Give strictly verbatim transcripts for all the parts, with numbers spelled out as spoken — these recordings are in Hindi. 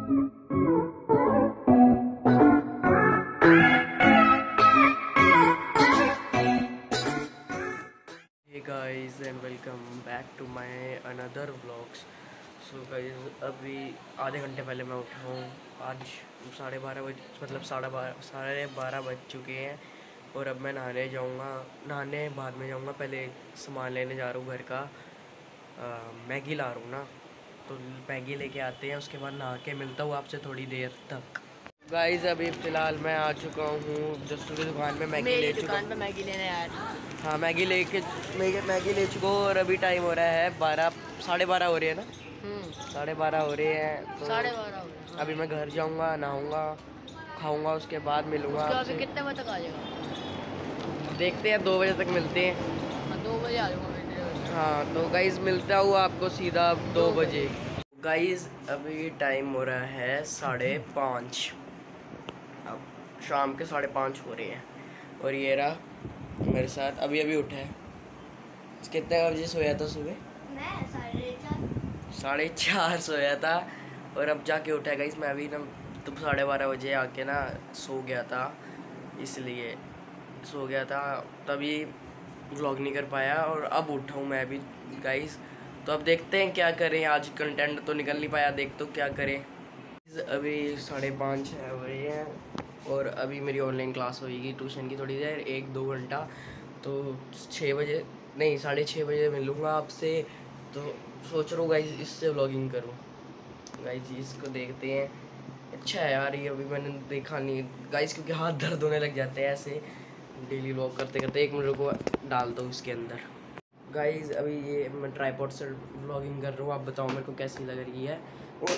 Guys and welcome back to my another vlogs. So guys अभी आधे घंटे पहले मैं उठा हूँ। आज साढ़े बारह बज मतलब साढ़े बारह साढ़े बारह बज चुके हैं और अब मैं नहाने जाऊँगा। नहाने बाद में जाऊँगा, पहले सामान लेने जा रहा हूँ घर का। आ, मैगी ला रहा हूँ ना, तो मैगी लेके आते हैं, उसके बाद नहा के मिलता हूँ आपसे थोड़ी देर तक। गाइस अभी फ़िलहाल मैं आ चुका हूँ जस्सू की दुकान पे मैगी ले चुका हूँ। मैगी लेने आया था। हाँ मैगी लेके मैगी मैगी ले चुका हूँ और अभी टाइम हो रहा है बारह साढ़े बारह हो रहे हैं ना, साढ़े बारह हो रहे हैं। तो साढ़े बारह हो रहे हैं। अभी मैं घर जाऊँगा, नहाऊँगा, खाऊँगा, उसके बाद मिलूँगा आपसे। कितने बजे तक आ जाएगा? देखते हैं, दो बजे तक मिलते हैं। हाँ दो बजे आ जाऊँगा। हाँ तो गाइज़ मिलता हूँ आपको सीधा दो बजे। गाइज़ अभी टाइम हो रहा है साढ़े पाँच, अब शाम के साढ़े पाँच हो रहे हैं और ये रहा मेरे साथ अभी अभी उठा है। कितने बजे सोया था सुबह? मैं साढ़े चार साढ़े चार सोया था और अब जाके उठा है। गाइस मैं अभी ना तो साढ़े बारह बजे आके ना सो गया था, इसलिए सो गया था तभी व्लॉग नहीं कर पाया और अब उठा हूँ मैं भी गाइस। तो अब देखते हैं क्या करें, आज कंटेंट तो निकल नहीं पाया, देख तो क्या करें। अभी साढ़े पाँच हो रही हैं और अभी मेरी ऑनलाइन क्लास होगी ट्यूशन की थोड़ी देर, एक दो घंटा। तो छः बजे नहीं साढ़े छः बजे मिलूँगा आपसे। तो सोच रहा हूँ गाइस इससे व्लॉगिंग करूँ। गाइस इसको देखते हैं, अच्छा है यार ये, अभी मैंने देखा नहीं गाइस क्योंकि हाथ दर्द होने लग जाते हैं ऐसे डेली व्लॉग करते करते। एक मिनट को डालता हूँ इसके अंदर। गाइस अभी ये मैं ट्राइपॉड से व्लॉगिंग कर रहा हूँ, आप बताओ मेरे को कैसी लग रही है। और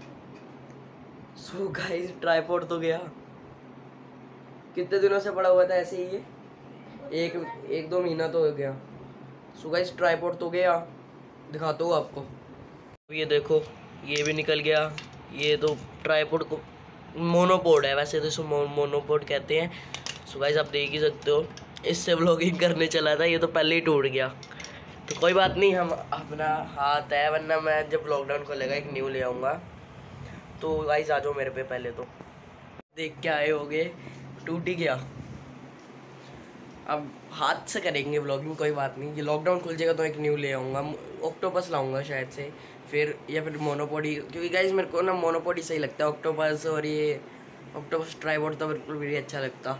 सो गाइस ट्राइपॉड तो गया, कितने दिनों से पड़ा हुआ था ऐसे ही, ये एक एक दो महीना तो हो गया। सो गाइस ट्राइपॉड तो गया, दिखाता हूँ आपको। ये देखो ये भी निकल गया। ये तो ट्राइपॉड को मोनोपोड है वैसे तो इसको मो, मोनोपोड कहते हैं। सो गाइस आप देख ही सकते हो, इससे व्लॉगिंग करने चला था, ये तो पहले ही टूट गया। तो कोई बात नहीं, हम अपना हाथ है, वरना मैं जब लॉकडाउन खोलेगा एक न्यू ले आऊँगा। तो गाइस आ जाओ मेरे पे, पहले तो देख के आए होगे टूट ही गया। अब हाथ से करेंगे व्लॉगिंग, कोई बात नहीं। ये लॉकडाउन खुल जाएगा तो एक न्यू ले आऊँगा, ऑक्टोपस लाऊंगा शायद से फिर, या फिर मोनोपोडी, क्योंकि गाइस मेरे को ना मोनोपोडी सही लगता है। ऑक्टोपस और ये ऑक्टोपस ट्राइपॉड तो बिल्कुल भी अच्छा लगता।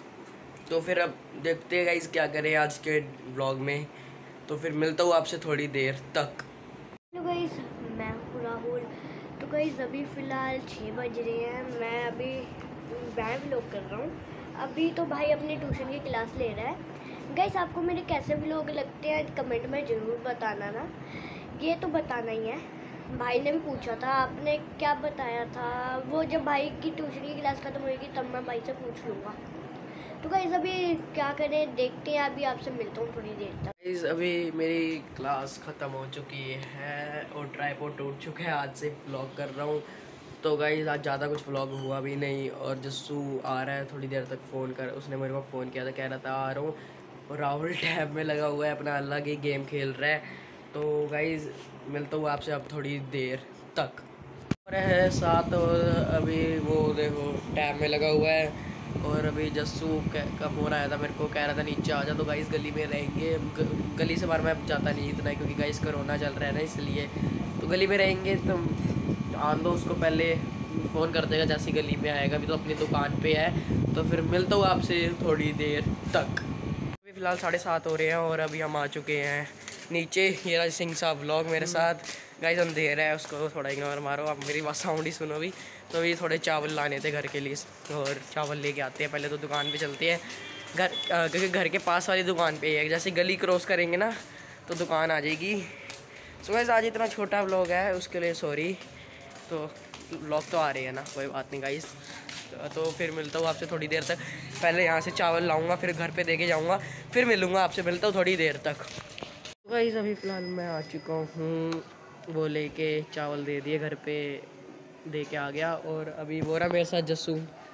तो फिर अब देखते हैं गाइस क्या करें आज के व्लॉग में। तो फिर मिलता हूँ आपसे थोड़ी देर तक। हेलो गाइस, मैं हूँ राहुल। तो गाइस अभी फ़िलहाल छः बज रहे हैं, मैं अभी मैं व्लॉग कर रहा हूँ। अभी तो भाई अपने ट्यूशन की क्लास ले रहा है। गाइस आपको मेरे कैसे व्लॉग लगते हैं कमेंट में ज़रूर बताना ना, ये तो बताना ही है। भाई ने भी पूछा था आपने क्या बताया था, वो जब भाई की ट्यूशन की क्लास खत्म होगी तब मैं भाई से पूछ लूँगा। तो गाइस अभी क्या करें देखते हैं, अभी आपसे मिलता हूँ थोड़ी देर तक। गाइस अभी मेरी क्लास ख़त्म हो चुकी है और ट्राइपॉड टूट चुका है, आज से व्लॉग कर रहा हूँ। तो गाइस आज ज़्यादा कुछ व्लॉग हुआ भी नहीं और जस्सू आ रहा है थोड़ी देर तक, फ़ोन कर उसने मेरे को फ़ोन किया था, कह रहा था आ रहा हूँ। और राहुल टैब में लगा हुआ है अपना, अलग ही गेम खेल रहा है। तो गाइस मिलता हूँ आपसे अब थोड़ी देर तक। और है साथ और अभी वो देखो टैब में लगा हुआ है। और अभी जस्सू का फ़ोन आया था मेरे को, कह रहा था नीचे आ जा। तो गाइस गली में रहेंगे, गली से बाहर मैं जाता नहीं इतना क्योंकि गाइस कोरोना चल रहा है ना, इसलिए। तो गली में रहेंगे, तो आन दो उसको, पहले फ़ोन कर देगा जैसी गली में आएगा। अभी तो अपनी दुकान पे है, तो फिर मिलता हूँ आपसे थोड़ी देर तक। अभी फ़िलहाल साढ़े सात हो रहे हैं और अभी हम आ चुके हैं नीचे। ये राज सिंह साहब व्लॉग मेरे साथ। गाइस अंधेरा है, उसको थोड़ा इग्नोर मारो, आप मेरी बात साउंड ही सुनो भी। तो ये थोड़े चावल लाने थे घर के लिए और चावल लेके आते हैं। पहले तो दुकान पे चलते हैं, घर क्योंकि घर के पास वाली दुकान पे है, जैसे गली क्रॉस करेंगे ना तो दुकान आ जाएगी। सो गाइस आज इतना छोटा व्लॉग है उसके लिए सॉरी। तो व्लॉग तो आ रहे हैं ना, कोई बात नहीं गाइस। तो फिर मिलता हूँ आपसे थोड़ी देर तक। पहले यहाँ से चावल लाऊंगा, फिर घर पे दे के जाऊँगा, फिर मिलूँगा आपसे, मिलता हूँ थोड़ी देर तक। तो गाइस अभी फ़िलहाल मैं आ चुका हूँ, वो लेके चावल दे दिए, घर पे दे के आ गया। और अभी वो रहा मेरे साथ जस्सू।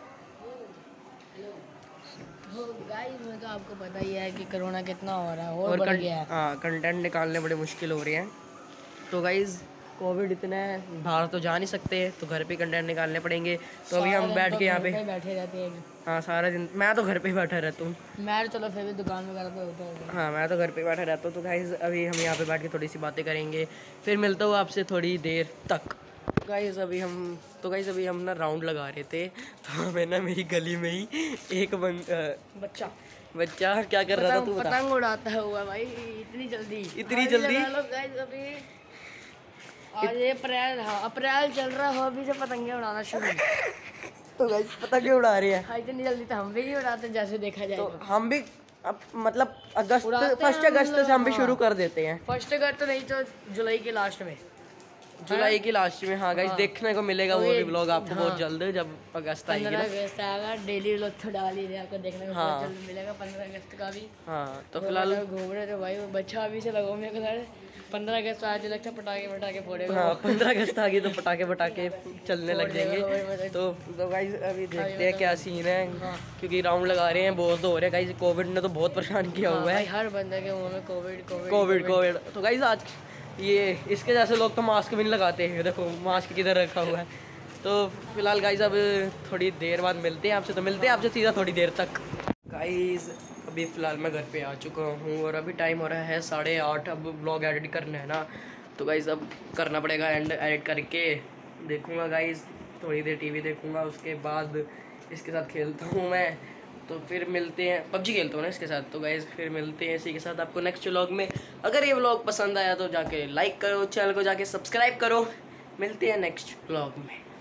गाइस में तो आपको पता ही है कि कोरोना कितना हो रहा है और, और बढ़ गया है। हाँ कंटेंट निकालने बड़े मुश्किल हो रहे हैं। तो गाइस कोविड इतना है, बाहर तो जा नहीं सकते, तो घर पे कंटेंट निकालने पड़ेंगे। तो अभी हम बैठ के यहाँ पे बैठे रहते हैं। हाँ सारा दिन मैं तो घर पे ही बैठा रहता हूँ। मैं चलो फिर भी दुकान वगैरह पे होता है। हाँ मैं तो घर पे बैठा रहता हूँ। तो गाइस अभी हम यहाँ पे बैठ के थोड़ी सी बातें करेंगे, फिर मिलता हूँ आपसे थोड़ी देर तक। गाइस अभी हम तो गाइस अभी हम ना राउंड लगा रहे थे, तो हमें ना मेरी गली में ही एक बन, अ, बच्चा बच्चा क्या कर रहा था तू बता। पतंग उड़ाता हुआ भाई इतनी जल्दी इतनी जल्दी गाइस अभी आज ये अप्रैल, हाँ अप्रैल चल रहा हो, अभी से पतंगे उड़ाना शुरू। तो गाइस पतंगे उड़ा रहे हैं। हाँ इतनी जल्दी तो हम भी नहीं उड़ाते जैसे देखा जाए। तो हम भी अब मतलब अगस्त उड़ाते हैं फर्स्ट हम अगस्त से हम भी लोग, शुरू हाँ। कर देते हैं। फर्स्ट अगस्त तो नहीं तो जुलाई के लास्ट में, जुलाई की लास्ट में। हाँ गाइस हाँ। देखने को मिलेगा वो तो भी ये- ब्लॉग आपको हाँ। बहुत जल्द, जब अगस्त आएगी पंद्रह ना। अगस्त आएगा, डेली व्लॉग तो डाल ही रहे, आपको देखने को हाँ। बहुत जल्द मिलेगा पंद्रह अगस्त का भी। हाँ तो तो फिलहाल घूम रहे थे भाई, वो बच्चा अभी से लगो मेरे को पंद्रह अगस्त आज लगता है पटाखे पटाखे फोड़ेगा। हाँ पंद्रह अगस्त आ गई तो पटाखे पटाखे चलने लग फोड़ देगा, जाएंगे। वही मतलब। तो तो गाइस अभी देखते हैं क्या सीन है, हाँ। क्योंकि राउंड लगा रहे हैं, बहुत हो रहे हैं गाइस। कोविड ने तो बहुत परेशान किया हाँ, हुआ भाई है। हर बंदे के मुंह में कोविड कोविड कोविड कोविड तो गाइस आज ये इसके जैसे लोग तो मास्क भी नहीं लगाते हैं, देखो मास्क किधर रखा हुआ है। तो फिलहाल गाइस अब थोड़ी देर बाद मिलते हैं आपसे, तो मिलते हैं आपसे सीधा थोड़ी देर तक। गाइस अभी फ़िलहाल मैं घर पे आ चुका हूँ और अभी टाइम हो रहा है साढ़े आठ। अब ब्लॉग एडिट करना है ना, तो गाइस अब करना पड़ेगा एंड एडिट करके देखूँगा गाइस, थोड़ी देर टीवी देखूँगा, उसके बाद इसके साथ खेलता हूँ मैं। तो फिर मिलते हैं, पबजी खेलता हूँ ना इसके साथ। तो गाइस फिर मिलते हैं इसी के साथ आपको नेक्स्ट व्लॉग में। अगर ये व्लॉग पसंद आया तो जाके लाइक करो, चैनल को जाके सब्सक्राइब करो। मिलते हैं नेक्स्ट व्लॉग में।